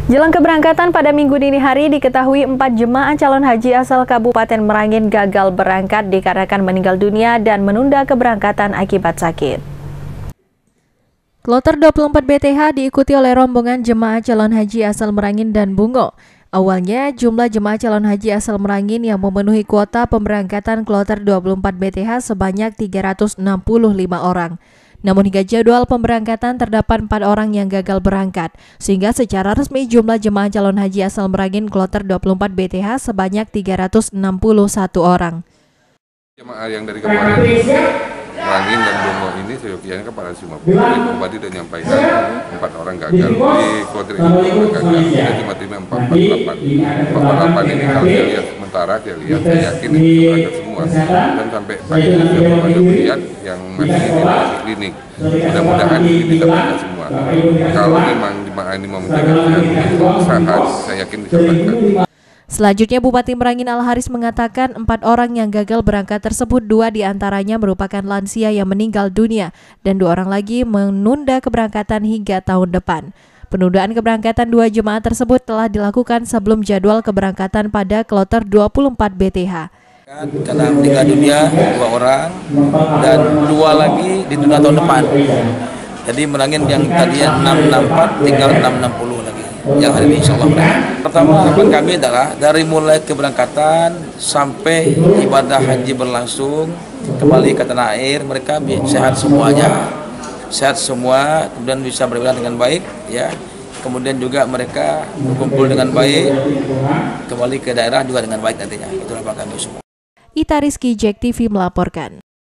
Jelang keberangkatan pada Minggu dini hari diketahui 4 jemaah calon haji asal Kabupaten Merangin gagal berangkat dikarenakan meninggal dunia dan menunda keberangkatan akibat sakit. Kloter 24 BTH diikuti oleh rombongan jemaah calon haji asal Merangin dan Bungo. Awalnya jumlah jemaah calon haji asal Merangin yang memenuhi kuota pemberangkatan kloter 24 BTH sebanyak 365 orang. Namun hingga jadwal pemberangkatan terdapat 4 orang yang gagal berangkat, sehingga secara resmi jumlah jemaah calon haji asal Merangin kloter 24 BTH sebanyak 361 orang. Jemaah yang dari Kabupaten Merangin dan Bungo ini seyogianya kan pada 50. Bupati sudah menyampaikan 4 orang gagal di kloter ini, gagal. Jadi cuma timnya 448 ini kalau saya lihat sementara saya yakin itu berangkat semua. Dan sampai pagi ini sudah melihat yang masih klinik. Mudah-mudahan ini bisa berangkat semua. Kalau memang jemaah ini mau menjaga kesehatan, saya yakin bisa berangkat. Selanjutnya Bupati Merangin Al-Haris mengatakan 4 orang yang gagal berangkat tersebut 2 diantaranya merupakan lansia yang meninggal dunia dan 2 orang lagi menunda keberangkatan hingga tahun depan. Penundaan keberangkatan 2 jemaah tersebut telah dilakukan sebelum jadwal keberangkatan pada kloter 24 BTH. Karena meninggal dunia 2 orang dan 2 lagi ditunda tahun depan. Jadi Merangin yang tadinya 664 tinggal 660 lagi. Yang hari ini insya Allah berangkat. Pertama harapan kami adalah dari mulai keberangkatan sampai ibadah haji berlangsung kembali ke tanah air, mereka sehat semuanya, sehat semua, kemudian bisa beribadah dengan baik, ya. Kemudian juga mereka berkumpul dengan baik, kembali ke daerah juga dengan baik nantinya. Itulah harapan kami semua. Ita Rizky, JEK TV melaporkan.